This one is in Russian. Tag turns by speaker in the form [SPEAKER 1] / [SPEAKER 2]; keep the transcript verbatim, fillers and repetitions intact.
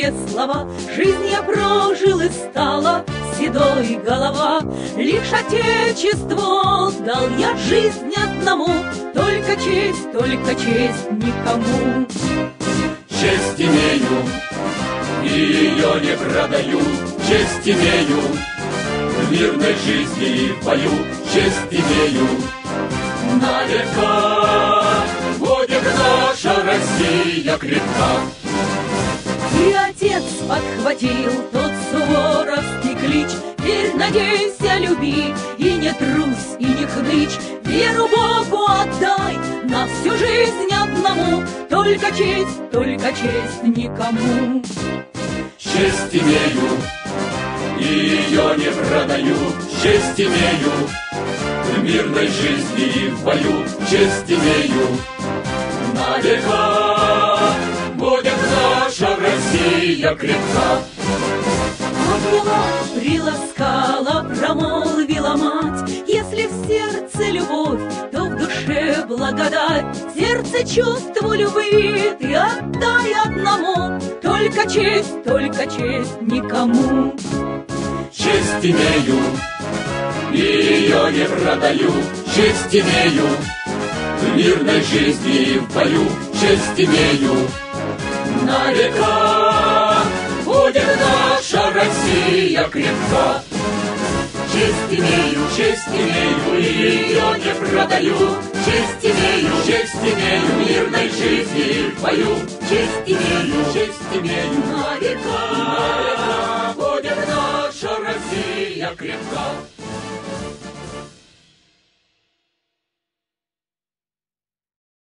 [SPEAKER 1] мне слова. Жизнь я прожил и стала седой голова. Лишь Отечеству дал я жизнь одному, только честь, только честь никому.
[SPEAKER 2] Честь имею, и ее не продаю, честь имею, в мирной жизни и в бою, честь имею. На века будет наша Россия крепка.
[SPEAKER 1] И отец подхватил тот суворовский клич: теперь надейся, люби, и не трусь, и не хнычь, веру Богу отдай, на всю жизнь одному, только честь, только честь никому.
[SPEAKER 2] Честь имею, и ее не продаю, честь имею, в мирной жизни и в бою, честь имею. На века будет наша Россия крепка.
[SPEAKER 1] Обняла, приласкала, промолвила мать: если в сердце любовь, то в душе благодать. Сердце чувству любви ты отдай одному, только честь, только честь никому.
[SPEAKER 2] Честь имею, и ее не продаю, честь имею, в мирной жизни и в бою, честь имею. На века будет наша Россия крепка. Честь имею, честь имею, и ее не продаю, честь имею, честь имею, в мирной жизни и в бою, честь имею, честь имею. На века, на века будет наша Россия крепка.